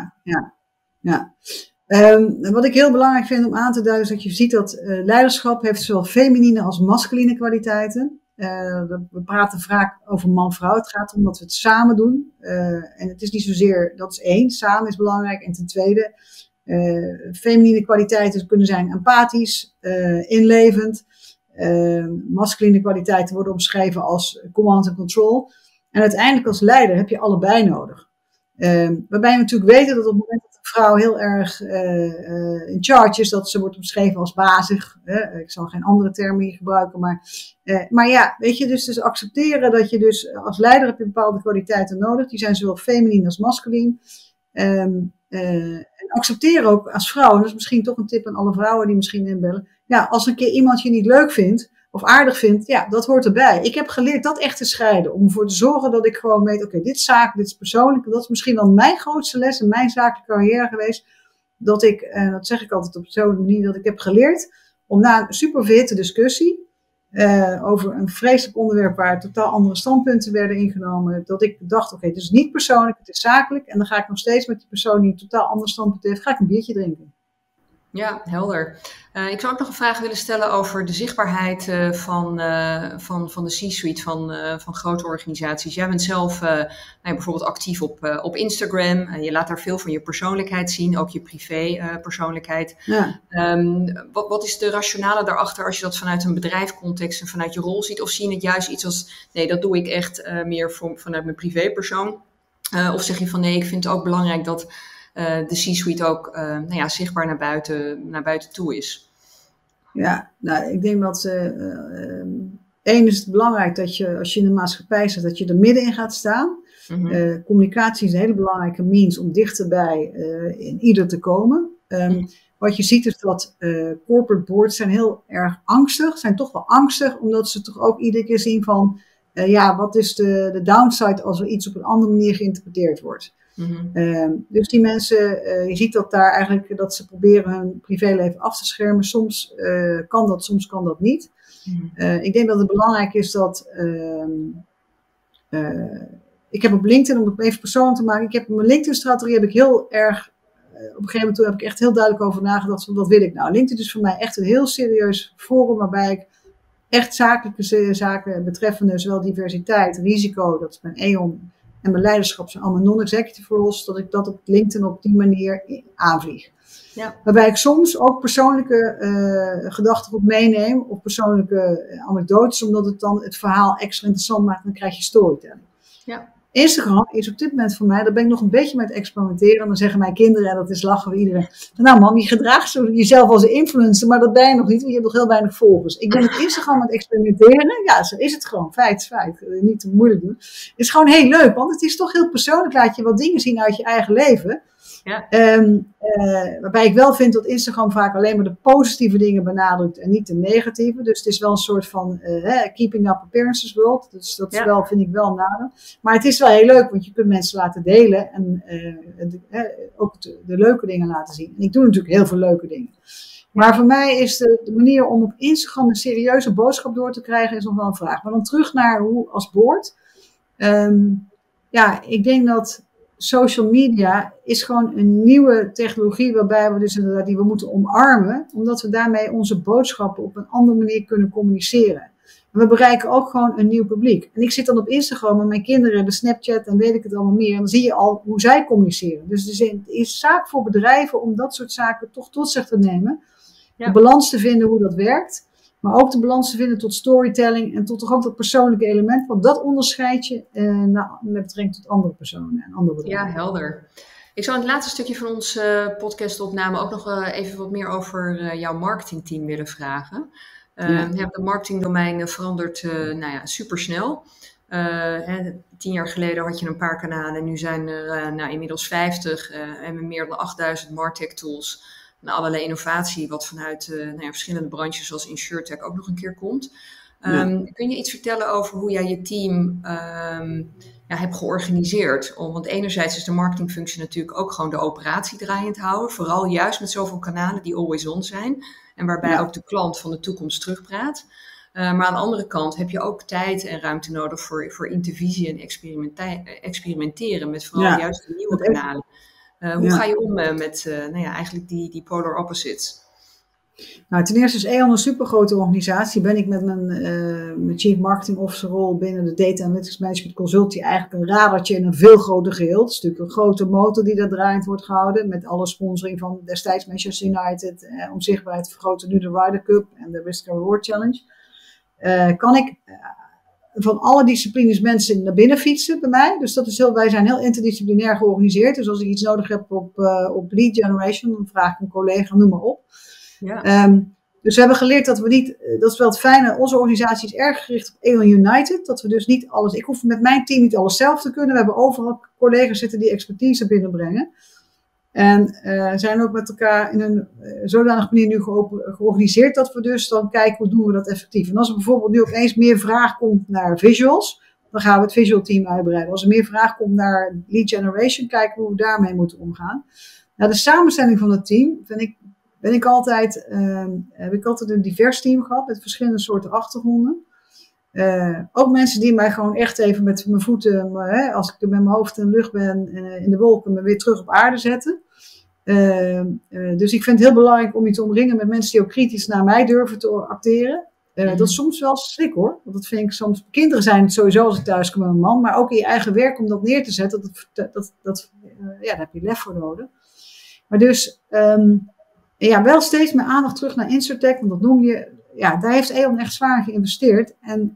Ja. Wat ik heel belangrijk vind om aan te duiden is dat je ziet dat leiderschap heeft zowel feminine als masculine kwaliteiten. We praten vaak over man-vrouw. Het gaat om dat we het samen doen. En het is niet zozeer, dat is één, samen is belangrijk. En ten tweede, feminine kwaliteiten kunnen zijn empathisch, inlevend. Masculine kwaliteiten worden omschreven als command and control. En uiteindelijk als leider heb je allebei nodig. Waarbij je natuurlijk weten dat op het moment dat een vrouw heel erg in charge is, dat ze wordt omschreven als bazig. Ik zal geen andere termen hier gebruiken, maar ja, weet je, dus accepteren dat je dus als leider heb je bepaalde kwaliteiten nodig. Die zijn zowel feminien als masculien. En accepteren ook als vrouw, en dat is misschien toch een tip aan alle vrouwen die misschien inbellen. Ja, als een keer iemand je niet leuk vindt of aardig vindt, ja, dat hoort erbij. Ik heb geleerd dat echt te scheiden. Om ervoor te zorgen dat ik gewoon weet, oké, dit is zakelijk, dit is persoonlijk. Dat is misschien wel mijn grootste les in mijn zakelijke carrière geweest. Dat ik, dat zeg ik altijd op zo'n manier, dat ik heb geleerd om na een super verhitte discussie over een vreselijk onderwerp waar totaal andere standpunten werden ingenomen, dat ik dacht, oké, het is niet persoonlijk, het is zakelijk. En dan ga ik nog steeds met die persoon die een totaal ander standpunt heeft, ga ik een biertje drinken. Ja, helder. Ik zou ook nog een vraag willen stellen over de zichtbaarheid van de C-suite van grote organisaties. Jij bent zelf bijvoorbeeld actief op Instagram. Je laat daar veel van je persoonlijkheid zien, ook je privé persoonlijkheid. Ja. Wat is de rationale daarachter als je dat vanuit een bedrijfscontext en vanuit je rol ziet? Of zie je het juist iets als, nee, dat doe ik echt meer vanuit mijn privépersoon? Of zeg je van, nee, ik vind het ook belangrijk dat de C-suite ook zichtbaar naar buiten toe is? Ja, nou, ik denk dat één is het belangrijk dat je, als je in de maatschappij staat, dat je er middenin gaat staan. Mm-hmm. Communicatie is een hele belangrijke means om dichterbij in ieder te komen. Wat je ziet is dat corporate boards zijn heel erg angstig, zijn toch wel angstig, omdat ze toch ook iedere keer zien van, wat is de downside als er iets op een andere manier geïnterpreteerd wordt. Mm-hmm. Dus die mensen, je ziet dat daar eigenlijk, dat ze proberen hun privéleven af te schermen. Soms kan dat, soms kan dat niet. Mm-hmm. Ik denk dat het belangrijk is dat, ik heb op LinkedIn, om het even persoonlijk te maken, ik heb mijn LinkedIn-strategie heb ik heel erg, op een gegeven moment toen heb ik echt heel duidelijk over nagedacht van wat wil ik nou. LinkedIn is voor mij echt een heel serieus forum waarbij ik echt zakelijke zaken betreffende zowel diversiteit, risico, dat is mijn E.ON, en mijn leiderschap zijn allemaal non-executive roles, dat ik dat op LinkedIn op die manier aanvlieg. Ja. Waarbij ik soms ook persoonlijke gedachten op meeneem, of persoonlijke anekdotes, omdat het dan het verhaal extra interessant maakt en dan krijg je storytelling. Ja. Instagram is op dit moment voor mij, daar ben ik nog een beetje mee het experimenteren. En dan zeggen mijn kinderen, en dat is lachen voor iedereen. Nou mam, je gedraagt jezelf als een influencer, maar dat ben je nog niet, want je hebt nog heel weinig volgers. Ik ben op Instagram aan het experimenteren. Ja, zo is het gewoon. Feit is feit. Niet te moeilijk doen. Het is gewoon heel leuk, want het is toch heel persoonlijk. Laat je wat dingen zien uit je eigen leven. Ja. Waarbij ik wel vind dat Instagram vaak alleen maar de positieve dingen benadrukt en niet de negatieve. Dus het is wel een soort van keeping up appearances world. Dus dat is wel, vind ik wel een nadeel. Maar het is wel heel leuk, want je kunt mensen laten delen en ook de leuke dingen laten zien. En ik doe natuurlijk heel veel leuke dingen. Maar voor mij is de manier om op Instagram een serieuze boodschap door te krijgen is nog wel een vraag. Maar dan terug naar hoe als board. Ik denk dat social media is gewoon een nieuwe technologie waarbij we dus inderdaad die we moeten omarmen, omdat we daarmee onze boodschappen op een andere manier kunnen communiceren. En we bereiken ook gewoon een nieuw publiek. En ik zit dan op Instagram en mijn kinderen hebben Snapchat en weet ik het allemaal meer. En dan zie je al hoe zij communiceren. Dus het is zaak voor bedrijven om dat soort zaken toch tot zich te nemen. Ja. De balans te vinden hoe dat werkt. Maar ook de balans te vinden tot storytelling en tot toch ook dat persoonlijke element. Want dat onderscheid je met betrekking tot andere personen en andere bedrijven. Ja, helder. Ik zou in het laatste stukje van onze podcastopname ook nog even wat meer over jouw marketingteam willen vragen. Het marketingdomein verandert supersnel. 10 jaar geleden had je een paar kanalen. Nu zijn er inmiddels 50 en meer dan 8000 MarTech tools. En allerlei innovatie wat vanuit verschillende branches zoals InsurTech ook nog een keer komt. Kun je iets vertellen over hoe jij je team hebt georganiseerd? Want enerzijds is de marketingfunctie natuurlijk ook gewoon de operatie draaiend houden. Vooral juist met zoveel kanalen die always on zijn. En waarbij ook de klant van de toekomst terugpraat. Maar aan de andere kant heb je ook tijd en ruimte nodig voor intervisie en experimenteren met vooral juist de nieuwe kanalen. Hoe ga je om met eigenlijk die polar opposites? Nou, ten eerste is Aon een supergrote organisatie. Ben ik met mijn Chief Marketing Officer rol binnen de Data Analytics Management Consultancy eigenlijk een radertje in een veel groter geheel. Het is natuurlijk een grote motor die daar draaiend wordt gehouden. Met alle sponsoring van destijds Manchester United. Om zichtbaarheid te vergroten nu de Ryder Cup en de Risk and Reward Challenge. Kan ik van alle disciplines mensen naar binnen fietsen bij mij. Dus dat is wij zijn heel interdisciplinair georganiseerd. Dus als ik iets nodig heb op lead generation, dan vraag ik een collega, noem maar op. Ja. Dus we hebben geleerd dat we niet, dat is wel het fijne, onze organisatie is erg gericht op Aon United. Dat we dus niet alles, ik hoef met mijn team niet alles zelf te kunnen. We hebben overal collega's zitten die expertise binnenbrengen. En zijn ook met elkaar in een zodanige manier nu georganiseerd dat we dus dan kijken hoe doen we dat effectief. En als er bijvoorbeeld nu opeens meer vraag komt naar visuals, dan gaan we het visual team uitbreiden. Als er meer vraag komt naar lead generation, kijken we hoe we daarmee moeten omgaan. Nou, de samenstelling van het team heb ik altijd een divers team gehad met verschillende soorten achtergronden. Ook mensen die mij gewoon echt even met mijn voeten, als ik met mijn hoofd in de lucht ben, in de wolken, me weer terug op aarde zetten. Dus ik vind het heel belangrijk om je te omringen met mensen die ook kritisch naar mij durven te acteren. Dat is soms wel schrik hoor. Want dat vind ik soms, kinderen zijn het sowieso als ik thuis kom met mijn man, maar ook in je eigen werk om dat neer te zetten, daar heb je lef voor nodig. Maar dus, wel steeds meer aandacht terug naar InsurTech, want dat noem je. Ja, daar heeft Aon echt zwaar in geïnvesteerd. En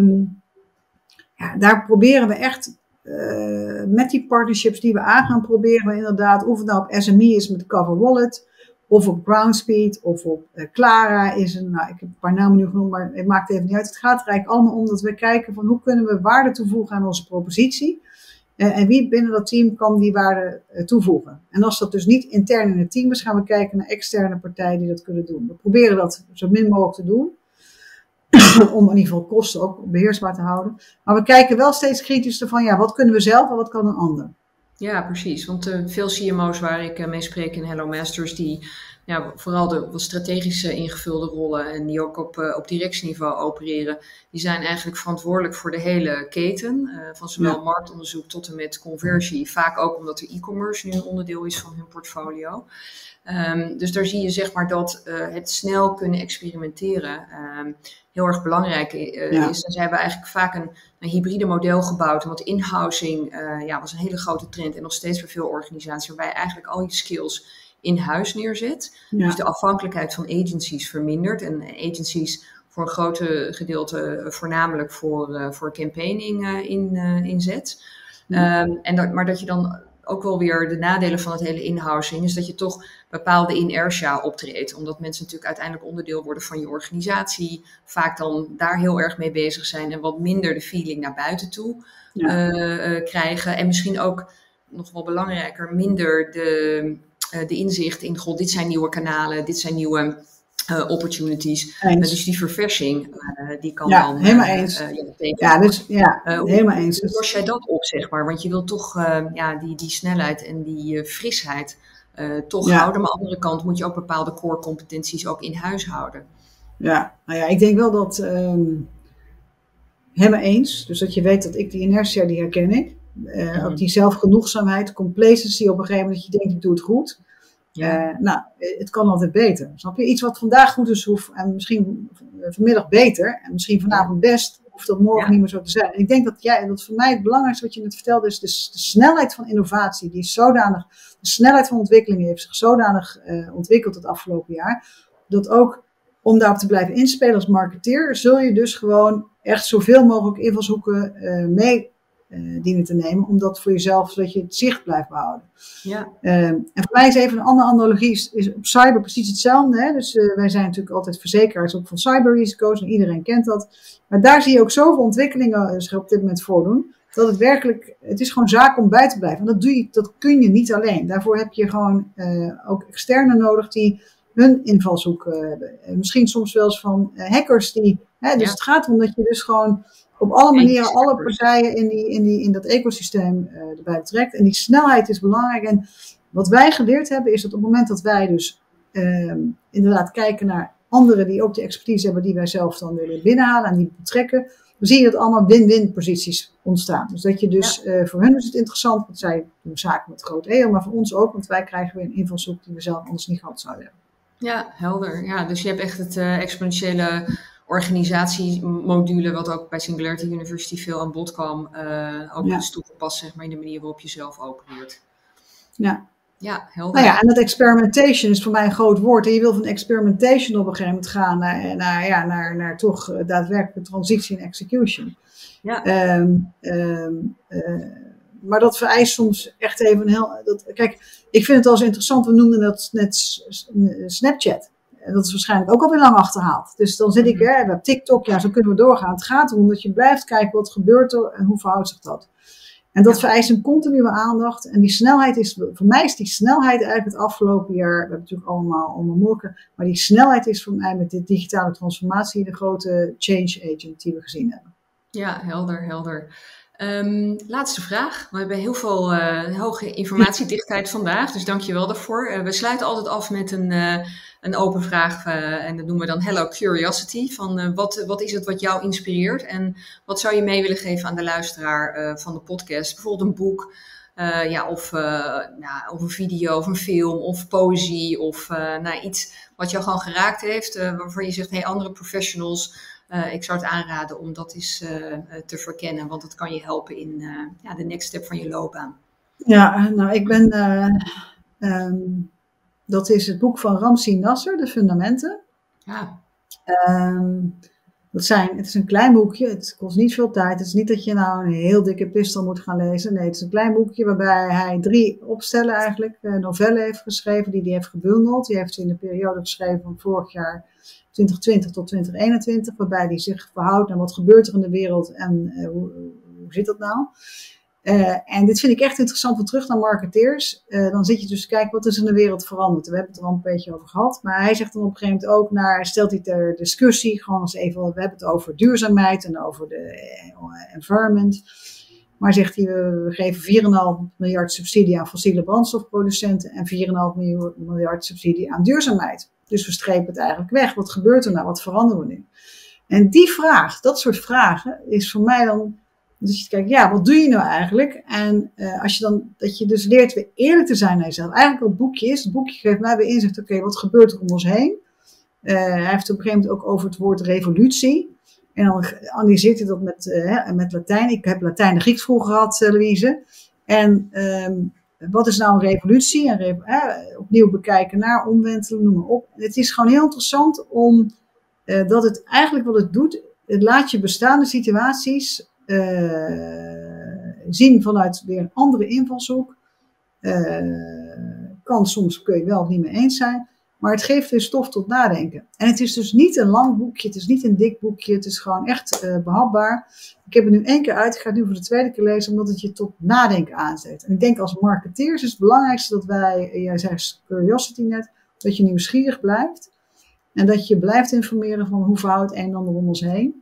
daar proberen we echt met die partnerships die we aangaan, proberen we inderdaad, of het nou op SME is met Cover Wallet, of op Groundspeed, of op Clara is ik heb een paar namen nu genoemd, maar het maakt even niet uit. Het gaat er eigenlijk allemaal om dat we kijken van hoe kunnen we waarde toevoegen aan onze propositie. En wie binnen dat team kan die waarde toevoegen. En als dat dus niet intern in het team is, gaan we kijken naar externe partijen die dat kunnen doen. We proberen dat zo min mogelijk te doen. Om in ieder geval kosten ook beheersbaar te houden. Maar we kijken wel steeds kritisch van, wat kunnen we zelf en wat kan een ander. Ja, precies. Want veel CMO's waar ik mee spreek in Hello Masters, die ja, vooral de wat strategische ingevulde rollen en die ook op directieniveau opereren, die zijn eigenlijk verantwoordelijk voor de hele keten, van zowel marktonderzoek tot en met conversie. Vaak ook omdat de e-commerce nu een onderdeel is van hun portfolio. Dus daar zie je zeg maar dat het snel kunnen experimenteren heel erg belangrijk is. En zij hebben eigenlijk vaak een hybride model gebouwd. Want in-housing was een hele grote trend en nog steeds bij veel organisaties, waarbij je eigenlijk al je skills in huis neerzet. Ja. Dus de afhankelijkheid van agencies vermindert. En agencies voor een grote gedeelte voornamelijk voor campaigning inzet. Ja. Maar dat je dan ook wel weer de nadelen van het hele in-housing is dat je toch bepaalde inertia optreedt. Omdat mensen natuurlijk uiteindelijk onderdeel worden van je organisatie. Vaak dan daar heel erg mee bezig zijn en wat minder de feeling naar buiten toe krijgen. En misschien ook, nog wel belangrijker, minder de inzicht in, god, dit zijn nieuwe kanalen, dit zijn nieuwe opportunities. Dus die verversing, die kan dan... Helemaal eens. Helemaal eens. Hoe los jij dat op, zeg maar? Want je wilt toch die snelheid en die frisheid houden. Maar aan de andere kant moet je ook bepaalde core competenties ook in huis houden. Ja, nou ja, ik denk wel dat... helemaal eens. Dus dat je weet dat ik die inertia, die herken ik. Ook die zelfgenoegzaamheid, complacency op een gegeven moment dat je denkt, ik doe het goed. Het kan altijd beter. Snap je? Iets wat vandaag goed is, hoeft en misschien vanmiddag beter en misschien vanavond best, hoeft dat morgen niet meer zo te zijn. En ik denk dat voor mij het belangrijkste wat je net vertelde is de snelheid van innovatie. Die is zodanig, de snelheid van ontwikkeling heeft zich zodanig ontwikkeld het afgelopen jaar, dat ook om daarop te blijven inspelen als marketeer, zul je dus gewoon echt zoveel mogelijk invalshoeken mee dienen te nemen, omdat voor jezelf, zodat je het zicht blijft behouden. Ja. En voor mij is even een andere analogie, is op cyber precies hetzelfde. Hè? Dus wij zijn natuurlijk altijd verzekeraars ook van cyberrisico's en iedereen kent dat. Maar daar zie je ook zoveel ontwikkelingen zich op dit moment voordoen, dat het werkelijk, het is gewoon zaak om bij te blijven. En dat kun je niet alleen. Daarvoor heb je gewoon ook externe nodig die hun invalshoek hebben. Misschien soms wel eens van hackers die, dus het gaat erom dat je dus gewoon op alle manieren alle partijen in dat ecosysteem erbij betrekt. En die snelheid is belangrijk. En wat wij geleerd hebben is dat op het moment dat wij dus inderdaad kijken naar anderen die ook de expertise hebben die wij zelf dan willen binnenhalen en die betrekken, dan zie je dat allemaal win-win posities ontstaan. Dus dat je dus, voor hun is het interessant, want zij doen zaken met groot EO, maar voor ons ook, want wij krijgen weer een invalshoek die we zelf anders niet gehad zouden hebben. Ja, helder. Ja, dus je hebt echt het exponentiële organisatiemodule, wat ook bij Singularity University veel aan bod kwam, ook is toegepast, zeg maar, in de manier waarop je zelf opereert. Ja, helder. Nou ja, en dat experimentation is voor mij een groot woord. En je wil van experimentation op een gegeven moment gaan naar toch daadwerkelijke transitie en execution. Ja. Maar dat vereist soms echt even een heel... Kijk, ik vind het wel eens interessant, we noemden dat net Snapchat. En dat is waarschijnlijk ook alweer lang achterhaald. Dus dan zit ik bij TikTok, zo kunnen we doorgaan. Het gaat erom dat je blijft kijken wat gebeurt er en hoe verhoudt zich dat. En dat vereist een continue aandacht. En die snelheid is, voor mij is die snelheid eigenlijk het afgelopen jaar, we hebben natuurlijk allemaal ondermokken, maar die snelheid is voor mij met de digitale transformatie de grote change agent die we gezien hebben. Ja, helder. Laatste vraag. We hebben heel veel hoge informatiedichtheid vandaag, dus dank je wel daarvoor. We sluiten altijd af met een open vraag en dat noemen we dan Hello Curiosity. Van wat is het wat jou inspireert en wat zou je mee willen geven aan de luisteraar van de podcast? Bijvoorbeeld een boek of een video of een film of poëzie of iets wat jou gewoon geraakt heeft, waarvan je zegt, andere professionals, ik zou het aanraden om dat eens te verkennen, want dat kan je helpen in de next step van je loopbaan. Ja, nou ik ben... dat is het boek van Ramzi Nasser, De Fundamenten. Ja. Het is een klein boekje, het kost niet veel tijd. Het is niet dat je nou een heel dikke epistel moet gaan lezen. Nee, het is een klein boekje waarbij hij 3 opstellen eigenlijk, novellen heeft geschreven, die hij heeft gebundeld. Die heeft hij in de periode geschreven van vorig jaar 2020 tot 2021, waarbij hij zich verhoudt naar wat gebeurt er in de wereld en hoe zit dat nou. En dit vind ik echt interessant, want terug naar marketeers. Dan zit je dus te kijken, wat is in de wereld veranderd? We hebben het er al een beetje over gehad. Maar hij zegt dan op een gegeven moment ook stelt hij ter discussie, gewoon eens even, we hebben het over duurzaamheid en over de environment. Maar zegt hij, we geven 4,5 miljard subsidie aan fossiele brandstofproducenten en 4,5 miljard subsidie aan duurzaamheid. Dus we strepen het eigenlijk weg. Wat gebeurt er nou? Wat veranderen we nu? En die vraag, dat soort vragen, is voor mij dan, dus je kijkt, ja, wat doe je nou eigenlijk? En als je dan, dat je dus leert weer eerlijk te zijn naar jezelf. Eigenlijk wat het boekje is, het boekje geeft mij weer inzicht, oké, wat gebeurt er om ons heen? Hij heeft op een gegeven moment ook over het woord revolutie. En dan analyseert hij dat met Latijn. Ik heb Latijn en Grieks vroeger gehad, Louise. En wat is nou een revolutie? Opnieuw bekijken naar, omwentelen, noem maar op. Het is gewoon heel interessant om dat het eigenlijk wat het doet, het laat je bestaande situaties zien vanuit weer een andere invalshoek. Soms kun je wel of niet mee eens zijn. Maar het geeft weer stof tot nadenken. En het is dus niet een lang boekje, het is niet een dik boekje, het is gewoon echt behapbaar. Ik heb het nu 1 keer uit, ik ga het nu voor de 2e keer lezen, omdat het je tot nadenken aanzet. En ik denk als marketeers is het belangrijkste dat jij zei curiosity net, dat je nieuwsgierig blijft. En dat je blijft informeren van hoe verhoudt het een en ander om ons heen.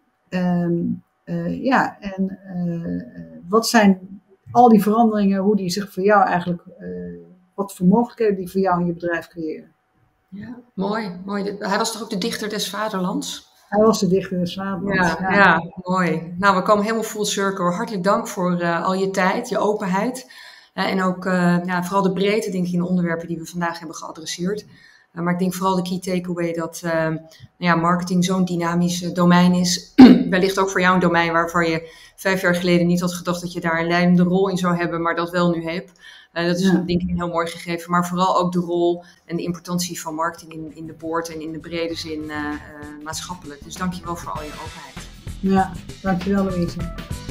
Wat zijn al die veranderingen, hoe die zich voor jou eigenlijk, wat voor mogelijkheden die voor jou in je bedrijf creëren. Ja, mooi. Hij was toch ook de dichter des vaderlands? Hij was de dichter des vaderlands. Ja, mooi. Nou, we komen helemaal full circle. Hartelijk dank voor al je tijd, je openheid. En ook vooral de breedte, denk ik, in de onderwerpen die we vandaag hebben geadresseerd. Maar ik denk vooral de key takeaway dat marketing zo'n dynamisch domein is. Wellicht ook voor jou een domein waarvan je 5 jaar geleden niet had gedacht dat je daar een leidende rol in zou hebben, maar dat wel nu hebt. Dat is denk ik een heel mooi gegeven. Maar vooral ook de rol en de importantie van marketing in de board en in de brede zin maatschappelijk. Dus dank je wel voor al je openheid. Ja, dankjewel Louise.